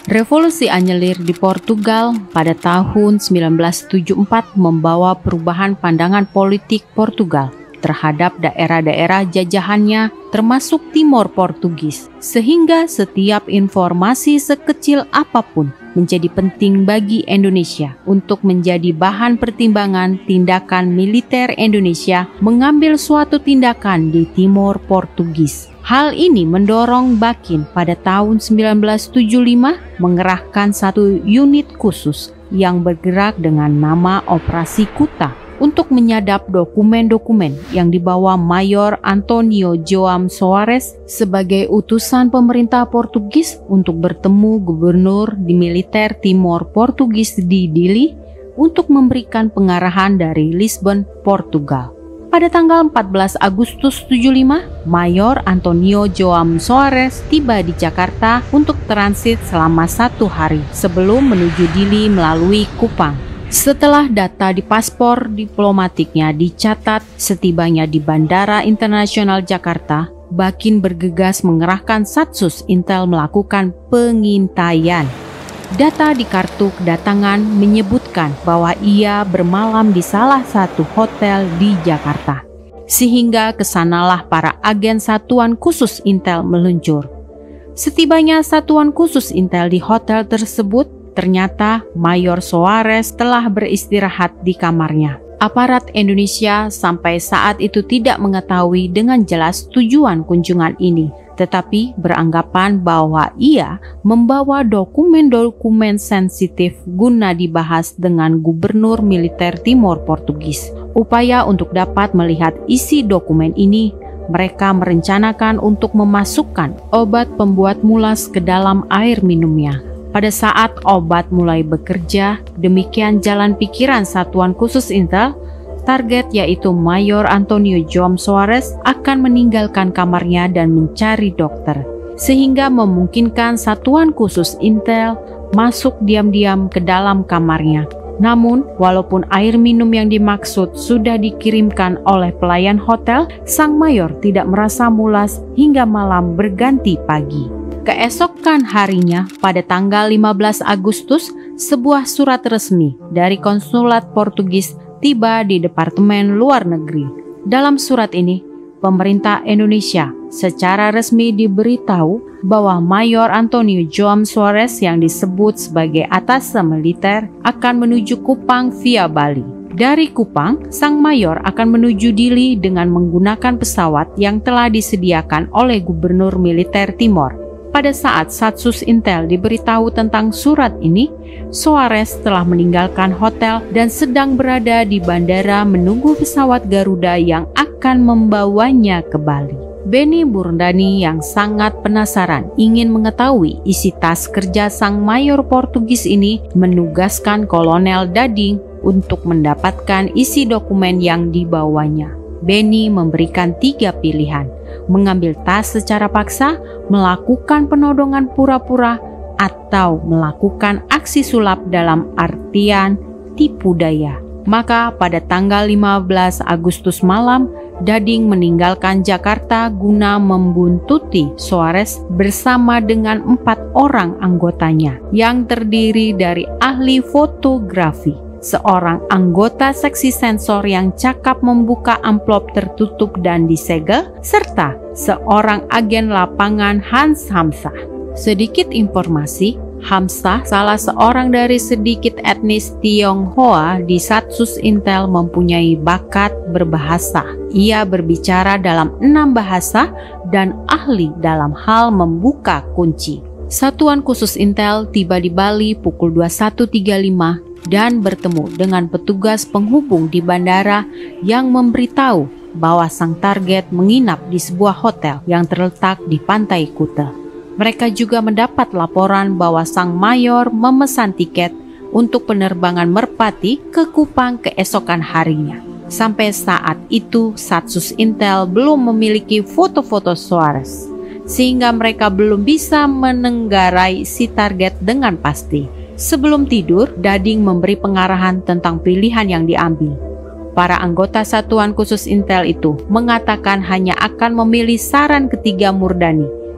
Revolusi Anyelir di Portugal pada tahun 1974 membawa perubahan pandangan politik Portugal terhadap daerah-daerah jajahannya termasuk Timor Portugis, sehingga setiap informasi sekecil apapun menjadi penting bagi Indonesia untuk menjadi bahan pertimbangan tindakan militer Indonesia mengambil suatu tindakan di Timor Portugis. Hal ini mendorong Bakin pada tahun 1975 mengerahkan satu unit khusus yang bergerak dengan nama Operasi Kuta untuk menyadap dokumen-dokumen yang dibawa Mayor Antonio Joam Soares sebagai utusan pemerintah Portugis untuk bertemu gubernur di militer Timor Portugis di Dili untuk memberikan pengarahan dari Lisbon, Portugal. Pada tanggal 14 Agustus 75, Mayor Antonio Joam Soares tiba di Jakarta untuk transit selama 1 hari sebelum menuju Dili melalui Kupang. Setelah data di paspor diplomatiknya dicatat setibanya di Bandara Internasional Jakarta, Bakin bergegas mengerahkan Satsus Intel melakukan pengintaian. Data di kartu kedatangan menyebutkan bahwa ia bermalam di salah satu hotel di Jakarta. Sehingga kesanalah para agen Satuan Khusus Intel meluncur. Setibanya Satuan Khusus Intel di hotel tersebut, ternyata Mayor Soares telah beristirahat di kamarnya. Aparat Indonesia sampai saat itu tidak mengetahui dengan jelas tujuan kunjungan ini, tetapi beranggapan bahwa ia membawa dokumen-dokumen sensitif guna dibahas dengan gubernur militer Timor Portugis. Upaya untuk dapat melihat isi dokumen ini, mereka merencanakan untuk memasukkan obat pembuat mulas ke dalam air minumnya. Pada saat obat mulai bekerja, demikian jalan pikiran Satuan Khusus Intel, target yaitu Mayor Antonio Joam Soares akan meninggalkan kamarnya dan mencari dokter, sehingga memungkinkan Satuan Khusus Intel masuk diam-diam ke dalam kamarnya. Namun, walaupun air minum yang dimaksud sudah dikirimkan oleh pelayan hotel, sang mayor tidak merasa mulas hingga malam berganti pagi. Keesokan harinya, pada tanggal 15 Agustus, sebuah surat resmi dari konsulat Portugis tiba di Departemen Luar Negeri. Dalam surat ini, pemerintah Indonesia secara resmi diberitahu bahwa Mayor Antonio Joam Soares yang disebut sebagai atase militer akan menuju Kupang via Bali. Dari Kupang, sang mayor akan menuju Dili dengan menggunakan pesawat yang telah disediakan oleh gubernur militer Timor. Pada saat Satsus Intel diberitahu tentang surat ini, Soares telah meninggalkan hotel dan sedang berada di bandara menunggu pesawat Garuda yang akan membawanya ke Bali. Benny Burundani yang sangat penasaran ingin mengetahui isi tas kerja sang mayor Portugis ini menugaskan Kolonel Dading untuk mendapatkan isi dokumen yang dibawanya. Benny memberikan 3 pilihan: mengambil tas secara paksa, melakukan penodongan pura-pura, atau melakukan aksi sulap dalam artian tipu daya. Maka pada tanggal 15 Agustus malam, Dading meninggalkan Jakarta guna membuntuti Soares bersama dengan 4 orang anggotanya yang terdiri dari ahli fotografi, seorang anggota seksi sensor yang cakap membuka amplop tertutup dan disegel, serta seorang agen lapangan Hans Hamzah. Sedikit informasi, Hamzah salah seorang dari sedikit etnis Tionghoa di Satsus Intel mempunyai bakat berbahasa. Ia berbicara dalam 6 bahasa dan ahli dalam hal membuka kunci. Satuan Khusus Intel tiba di Bali pukul 21.35 dan bertemu dengan petugas penghubung di bandara yang memberitahu bahwa sang target menginap di sebuah hotel yang terletak di pantai Kuta. Mereka juga mendapat laporan bahwa sang mayor memesan tiket untuk penerbangan merpati ke Kupang keesokan harinya. Sampai saat itu, Satsus Intel belum memiliki foto-foto Soares, sehingga mereka belum bisa menenggarai si target dengan pasti. Sebelum tidur, Dading memberi pengarahan tentang pilihan yang diambil. Para anggota Satuan Khusus Intel itu mengatakan hanya akan memilih saran ketiga Murdani,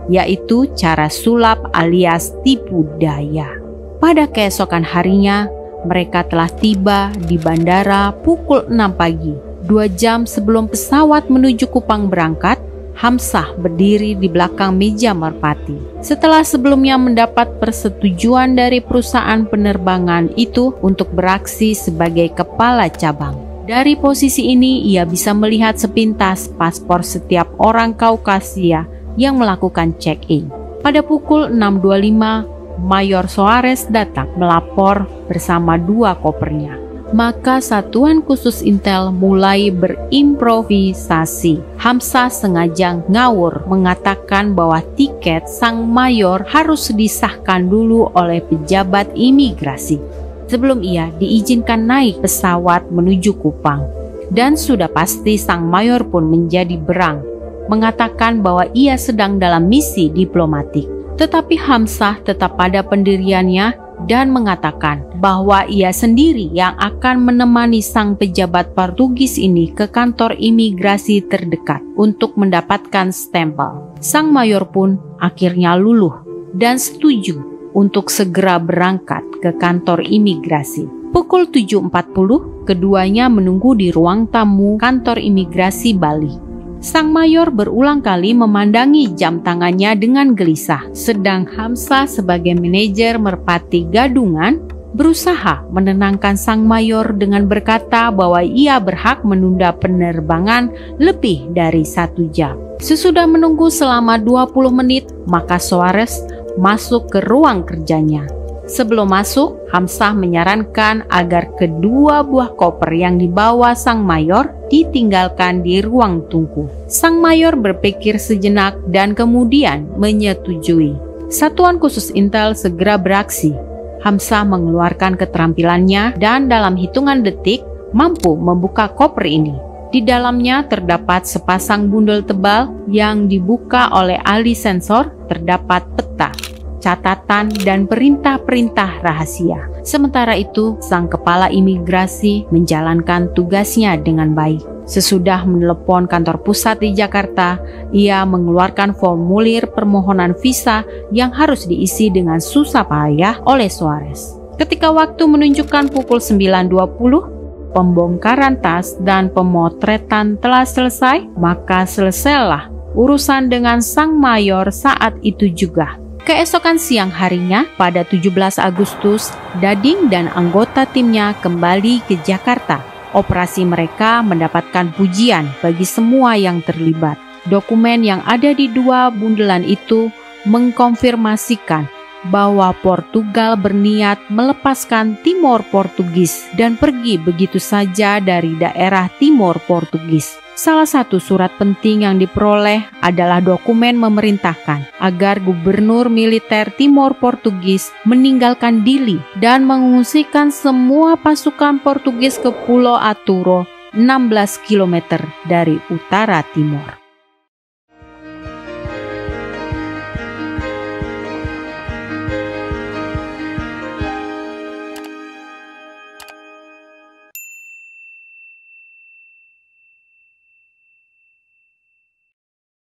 yaitu cara sulap alias tipu daya. Pada keesokan harinya, mereka telah tiba di bandara pukul 6 pagi. 2 jam sebelum pesawat menuju Kupang berangkat, Hamzah berdiri di belakang meja merpati. Setelah sebelumnya mendapat persetujuan dari perusahaan penerbangan itu untuk beraksi sebagai kepala cabang. Dari posisi ini, ia bisa melihat sepintas paspor setiap orang Kaukasia yang melakukan check-in. Pada pukul 6.25, Mayor Soares datang melapor bersama 2 kopernya. Maka satuan khusus intel mulai berimprovisasi. Hamzah sengaja ngawur mengatakan bahwa tiket sang mayor harus disahkan dulu oleh pejabat imigrasi sebelum ia diizinkan naik pesawat menuju Kupang. Dan sudah pasti sang mayor pun menjadi berang, mengatakan bahwa ia sedang dalam misi diplomatik. Tetapi Hamzah tetap pada pendiriannya dan mengatakan bahwa ia sendiri yang akan menemani sang pejabat Portugis ini ke kantor imigrasi terdekat untuk mendapatkan stempel. Sang mayor pun akhirnya luluh dan setuju untuk segera berangkat ke kantor imigrasi. Pukul 7.40, keduanya menunggu di ruang tamu kantor imigrasi Bali. Sang mayor berulang kali memandangi jam tangannya dengan gelisah, sedang Hamzah sebagai manajer merpati gadungan berusaha menenangkan sang mayor dengan berkata bahwa ia berhak menunda penerbangan lebih dari 1 jam. Sesudah menunggu selama 20 menit, maka Soares masuk ke ruang kerjanya. Sebelum masuk, Hamzah menyarankan agar kedua buah koper yang dibawa sang mayor ditinggalkan di ruang tunggu. Sang mayor berpikir sejenak dan kemudian menyetujui. Satuan khusus intel segera beraksi. Hamzah mengeluarkan keterampilannya dan dalam hitungan detik mampu membuka koper ini. Di dalamnya terdapat sepasang bundel tebal yang dibuka oleh ahli sensor. Terdapat peta, catatan, dan perintah-perintah rahasia. Sementara itu, sang kepala imigrasi menjalankan tugasnya dengan baik. Sesudah menelepon kantor pusat di Jakarta, ia mengeluarkan formulir permohonan visa yang harus diisi dengan susah payah oleh Soares. Ketika waktu menunjukkan pukul 9.20, pembongkaran tas dan pemotretan telah selesai, maka selesailah urusan dengan sang mayor saat itu juga. Keesokan siang harinya, pada 17 Agustus, Dading dan anggota timnya kembali ke Jakarta. Operasi mereka mendapatkan pujian bagi semua yang terlibat. Dokumen yang ada di 2 bundelan itu mengkonfirmasikan bahwa Portugal berniat melepaskan Timor Portugis dan pergi begitu saja dari daerah Timor Portugis. Salah satu surat penting yang diperoleh adalah dokumen memerintahkan agar gubernur militer Timor Portugis meninggalkan Dili dan mengungsikan semua pasukan Portugis ke Pulau Aturo, 16 km dari utara Timor.